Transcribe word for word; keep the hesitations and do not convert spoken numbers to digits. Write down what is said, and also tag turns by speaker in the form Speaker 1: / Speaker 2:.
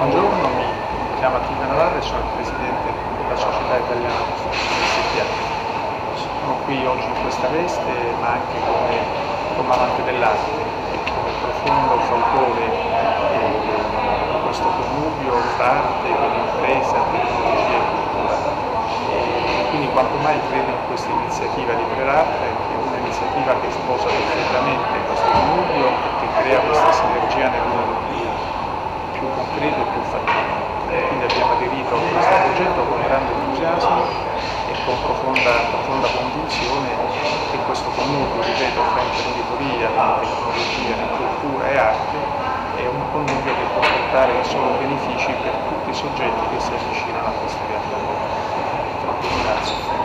Speaker 1: Buongiorno, mi chiamo Attilio Navarra e sono il presidente della Società Italiana Costruzioni S P A. Sono qui oggi in questa veste, ma anche come, come amante dell'arte, come profondo fautore eh, di questo connubio fra arte, impresa, tecnologia e cultura. E quindi quanto mai credo in questa iniziativa di Prerarte, che è un'iniziativa che sposa perfettamente questo connubio e che crea questa sinergia nel mondo più più concreto e più fattibile. Quindi abbiamo aderito a questo progetto con grande entusiasmo e con profonda, profonda convinzione che questo connubio, ripeto, fra imprenditoria, tecnologia, cultura e arte è un connubio che può portare solo benefici per tutti i soggetti che si avvicinano a queste realtà. Grazie.